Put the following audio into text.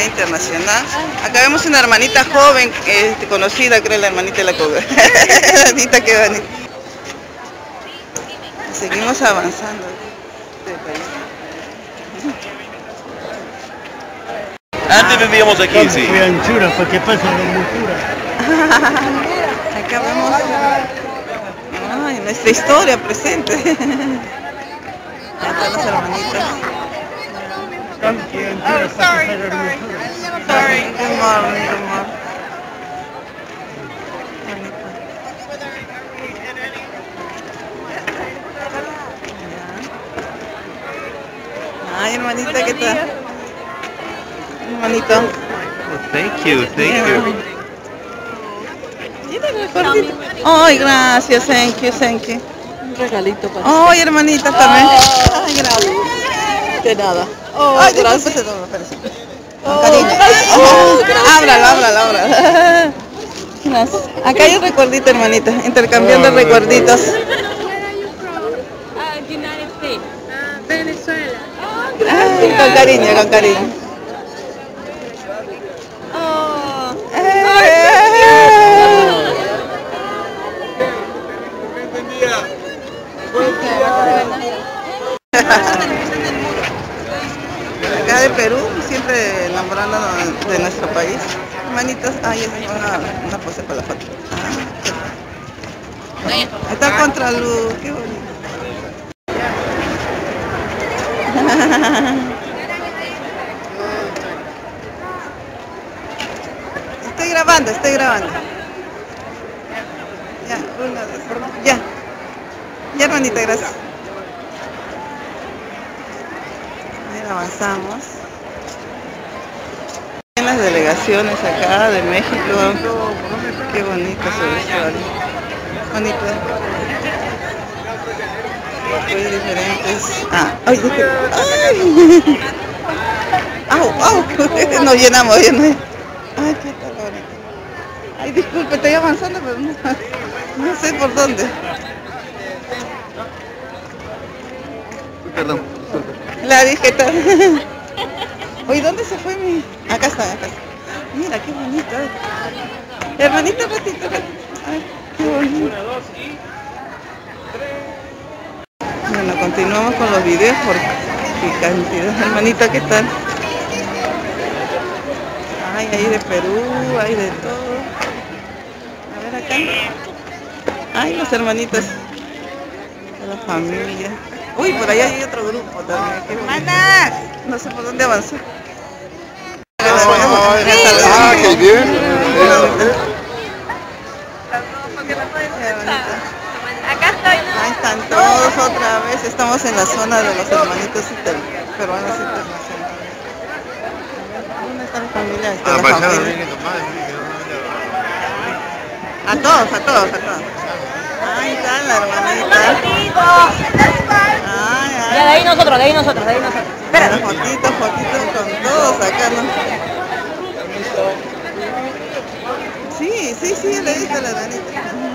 internacional. Acá vemos una hermanita joven, conocida, creo, la hermanita de la Coca. Hermanita, qué bonita. Seguimos avanzando. Antes vivíamos aquí, sí. Anchura, ¿para qué pasa la montura? Acá vemos nuestra historia presente. Acá están las hermanitas. Oh, sorry. Good morning, good morning. Ay, hermanita, ¿qué tal? Hermanito. Thank you. Ay, gracias, thank you. Un regalito para Ay, hermanita también. Ay, gracias. De nada. Ay, Gracias. Con cariño. Ábralo. Gracias. Acá hay un recuerdito, hermanita, intercambiando recuerditos. United States. Venezuela. Ay, con cariño. Acá de Perú, siempre enamorándonos de nuestro país. Hermanitos, ay, es una pose para la foto. Está contra luz, qué bonito. Estoy grabando. Ya, una, dos, ya. Ya, hermanita, gracias. Ahí avanzamos. En las delegaciones acá de México. Qué bonito su vestuario. Bonito. Muy diferentes. Ay, dije. Au. Nos llenamos. Ay, qué tal bonito. Ay, disculpe, estoy avanzando, pero no sé por dónde. Perdón. La dije tal. Oye, ¿dónde se fue mi...? Acá está. Mira, qué bonito. Hermanita, ratito. Ay, qué bonito. Bueno, continuamos con los videos porque qué cantidad. Hermanita, ¿qué tal? Ay, hay de Perú, hay de todo. A ver acá. Ay, los hermanitos. De la familia. Uy, por allá hay otro grupo también. ¡Hermanas! No sé por dónde avanzar. Qué bien. Acá estoy. Ahí están todos otra vez. Estamos en la zona de los hermanitos peruanos internacionales. ¿Dónde está la familia? Está la familia. A todos. Ahí está la hermanita. Ya, de ahí nosotros. Espera. Fotitos con todos acá, ¿no? Sí, le dije a la hermanita.